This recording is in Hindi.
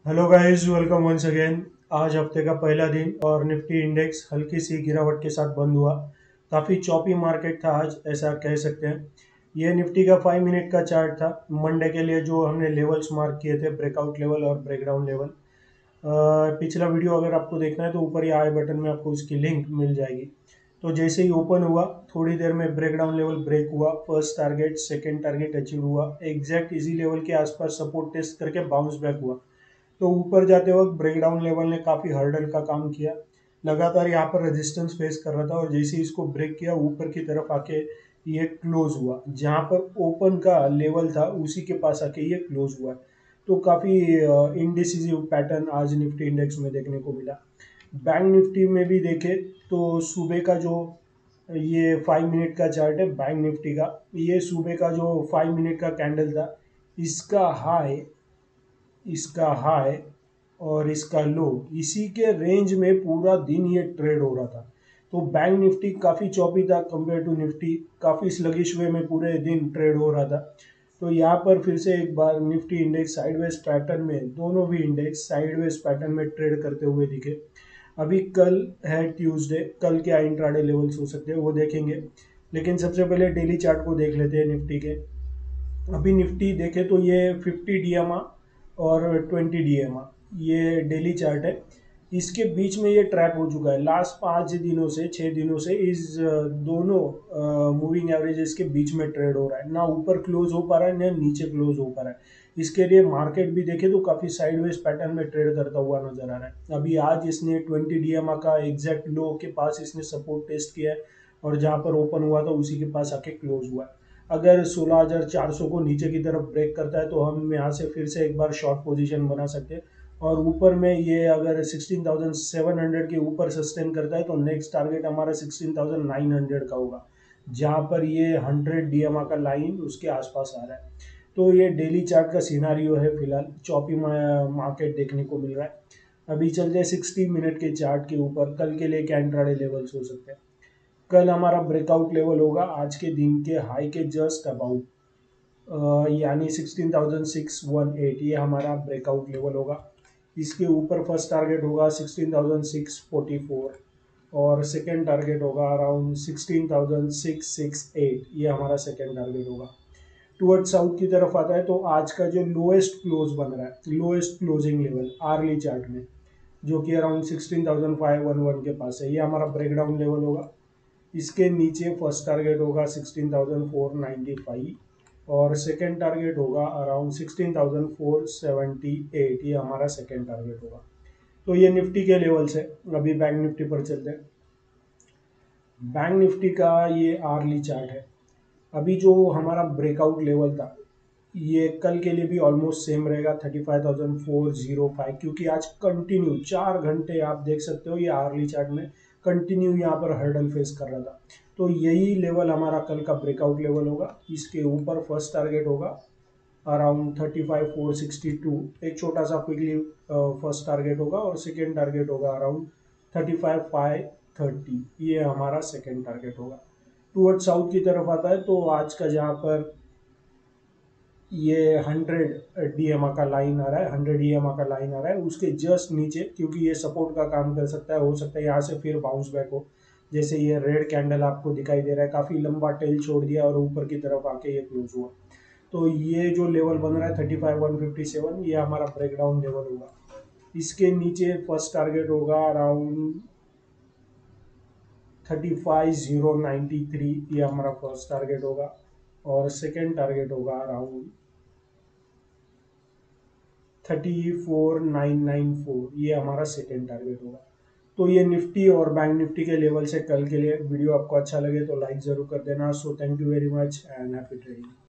Hello guys, welcome once again. आज हफ्ते का पहला दिन और निफ्टी इंडेक्स हल्की सी गिरावट के साथ बंद हुआ। काफ़ी चॉपी मार्केट था आज, ऐसा कह सकते हैं। ये निफ्टी का 5 मिनट का चार्ट था मंडे के लिए, जो हमने लेवल्स मार्क किए थे, ब्रेकआउट लेवल और ब्रेकडाउन लेवल। पिछला वीडियो अगर आपको देखना है तो ऊपर ही आई बटन में आपको उसकी लिंक मिल जाएगी। तो जैसे ही ओपन हुआ, थोड़ी देर में ब्रेकडाउन लेवल ब्रेक हुआ, first target second target achieve हुआ, एग्जैक्ट इसी लेवल के आसपास सपोर्ट टेस्ट करके बाउंस बैक हुआ। तो ऊपर जाते वक्त ब्रेकडाउन लेवल ने काफ़ी हर्डल का काम किया। लगातार यहाँ पर रेजिस्टेंस फेस कर रहा था और जैसे ही इसको ब्रेक किया, ऊपर की तरफ आके ये क्लोज हुआ। जहाँ पर ओपन का लेवल था उसी के पास आके ये क्लोज हुआ। तो काफ़ी इनडिसिसिव पैटर्न आज निफ्टी इंडेक्स में देखने को मिला। बैंक निफ्टी में भी देखे तो सुबह का जो ये 5 मिनट का चार्ट है बैंक निफ्टी का, ये सुबह का जो 5 मिनट का कैंडल था, इसका हाई इसका हाई और इसका लो, इसी के रेंज में पूरा दिन ये ट्रेड हो रहा था। तो बैंक निफ्टी काफ़ी चौपी था कंपेयर टू निफ्टी, काफ़ी स्लगिश वे में पूरे दिन ट्रेड हो रहा था। तो यहाँ पर फिर से एक बार निफ्टी इंडेक्स साइडवेज पैटर्न में, दोनों भी इंडेक्स साइडवेज पैटर्न में ट्रेड करते हुए दिखे। अभी कल है ट्यूसडे, कल क्या इंट्राडे लेवल्स हो सकते हैं वो देखेंगे। लेकिन सबसे पहले डेली चार्ट को देख लेते हैं निफ्टी के। अभी निफ्टी देखे तो ये 50 DMA और 20 DMA, ये डेली चार्ट है। इसके बीच में ये ट्रैप हो चुका है लास्ट 5 दिनों से 6 दिनों से। इस दोनों मूविंग एवरेजेस के बीच में ट्रेड हो रहा है, ना ऊपर क्लोज हो पा रहा है ना नीचे क्लोज हो पा रहा है। इसके लिए मार्केट भी देखे तो काफ़ी साइडवेज पैटर्न में ट्रेड करता हुआ नजर आ रहा है। अभी आज इसने 20 DMA का एग्जैक्ट लो के पास इसने सपोर्ट टेस्ट किया है और जहाँ पर ओपन हुआ था उसी के पास आके क्लोज हुआ है। अगर 16,400 को नीचे की तरफ ब्रेक करता है तो हम यहाँ से फिर से एक बार शॉर्ट पोजीशन बना सकते हैं। और ऊपर में ये अगर 16,700 के ऊपर सस्टेन करता है तो नेक्स्ट टारगेट हमारा 16,900 का होगा, जहाँ पर ये 100 DMA का लाइन उसके आसपास आ रहा है। तो ये डेली चार्ट का सिनारियो है, फिलहाल चॉपी मार्केट देखने को मिल रहा है। अभी चलते हैं 60 मिनट के चार्ट के ऊपर, कल के लिए क्या इंट्राडे लेवल्स हो सकते हैं। कल हमारा ब्रेकआउट लेवल होगा आज के दिन के हाई के जस्ट अबाउट, यानी 16,618, ये हमारा ब्रेकआउट लेवल होगा। इसके ऊपर फर्स्ट टारगेट होगा 16,644 और सेकेंड टारगेट होगा अराउंड 16,668, ये हमारा सेकेंड टारगेट होगा। टुवर्ड साउथ की तरफ आता है तो आज का जो लोएस्ट क्लोज बन रहा है, lowest closing level hourly chart में, जो कि अराउंड 16,511 के पास है, ये हमारा ब्रेकडाउन लेवल होगा। इसके नीचे फर्स्ट टारगेट होगा 16,495 और सेकेंड टारगेट होगा अराउंड 16,478, ये हमारा सेकेंड टारगेट होगा। तो ये निफ्टी के लेवल्स है। अभी बैंक निफ्टी पर चलते हैं। बैंक निफ्टी का ये आर्ली चार्ट है। अभी जो हमारा ब्रेकआउट लेवल था, ये कल के लिए भी ऑलमोस्ट सेम रहेगा 35,405, क्योंकि आज कंटिन्यू 4 घंटे आप देख सकते हो ये आर्ली चार्ट में कंटिन्यू यहाँ पर हर्डल फेस कर रहा था। तो यही लेवल हमारा कल का ब्रेकआउट लेवल होगा। इसके ऊपर फर्स्ट टारगेट होगा अराउंड 35,462, एक छोटा सा क्विकली फर्स्ट टारगेट होगा और सेकेंड टारगेट होगा अराउंड 35,530, ये हमारा सेकेंड टारगेट होगा। टूवर्ड साउथ की तरफ आता है तो आज का जहाँ पर ये 100 DMA का लाइन आ रहा है, 100 DMA का लाइन आ रहा है, उसके जस्ट नीचे, क्योंकि ये सपोर्ट का काम कर सकता है, हो सकता है यहाँ से फिर बाउंस बैक हो। जैसे ये रेड कैंडल आपको दिखाई दे रहा है, काफ़ी लंबा टेल छोड़ दिया और ऊपर की तरफ आके ये क्लोज हुआ। तो ये जो लेवल बन रहा है 35,157, ये हमारा ब्रेकडाउन लेवल होगा। इसके नीचे फर्स्ट टारगेट होगा अराउंड 35,093, ये हमारा फर्स्ट टारगेट होगा और सेकेंड टारगेट होगा अराउंड 34,994, ये हमारा सेकेंड टारगेट होगा। तो ये निफ्टी और बैंक निफ्टी के लेवल से कल के लिए। वीडियो आपको अच्छा लगे तो लाइक ज़रूर कर देना। So thank you very much and happy trading.